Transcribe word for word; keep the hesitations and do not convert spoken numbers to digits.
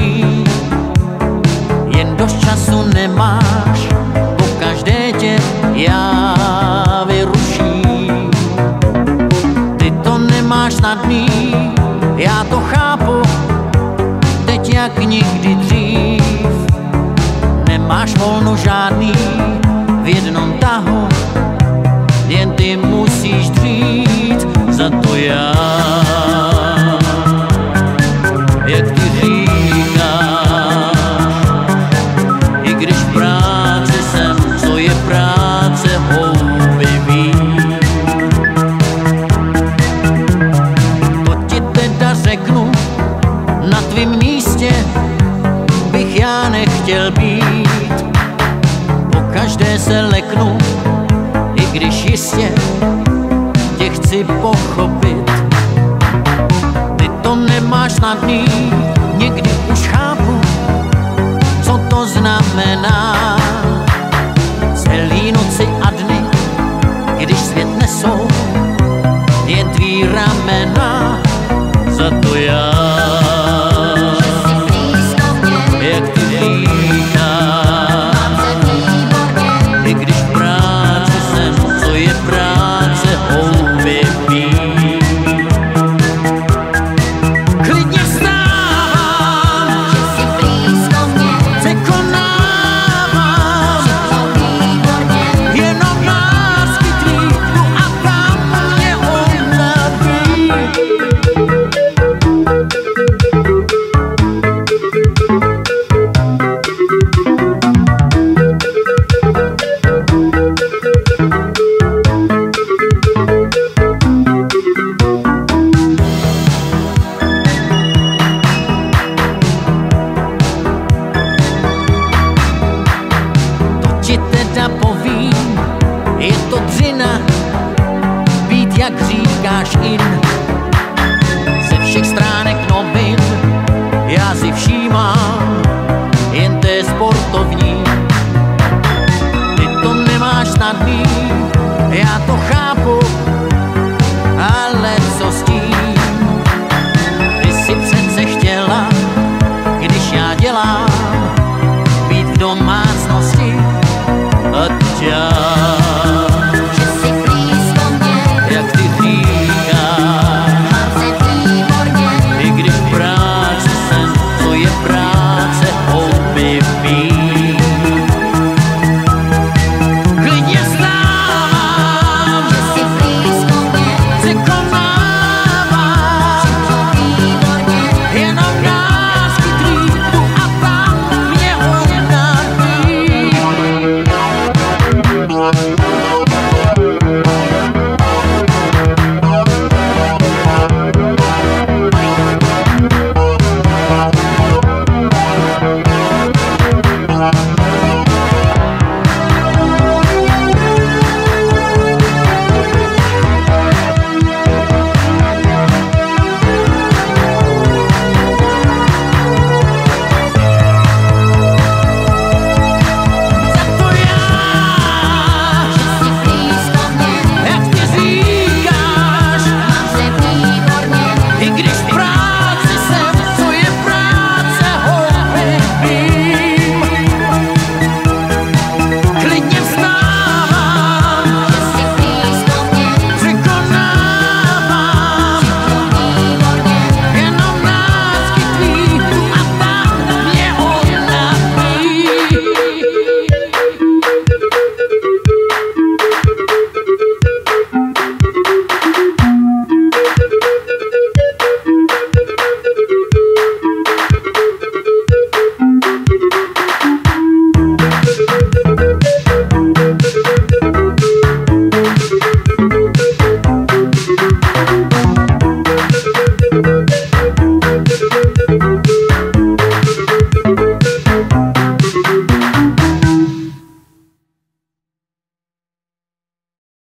sluší, jen dost času nemáš, po každé tě já vyruším. Ty to nemáš snadný, já to chápu, teď jak nikdy dřív. Nemáš volno žádný v jednom tahu, jen ty musíš dřít, za to já, jak ty říkáš, i když v práci jsem, co je práce, houby vím. To ti teda řeknu, na tvým místě bych já nechtěl být. Po každé se leknu, i když jistě tě chci pochopit. Ty to nemáš snadný, někdy už chápu, co to znamená. Celý noci a dny, když svět nesou jen tvý ramena, za to já, jak ty říkáš, i když v práci jsem, co je práce, houby vím. Klidně vstávám, překonávám, jenom lásky tvý, tu a tam mě unaví. Ti teda povím, je to dřina, být jak říkáš in. Ze všech stránek novin já si všímám jen té sportovní. Ty to nemáš snadný, já to chápu, ale co s tím? Ty si přece chtěla, když já dělám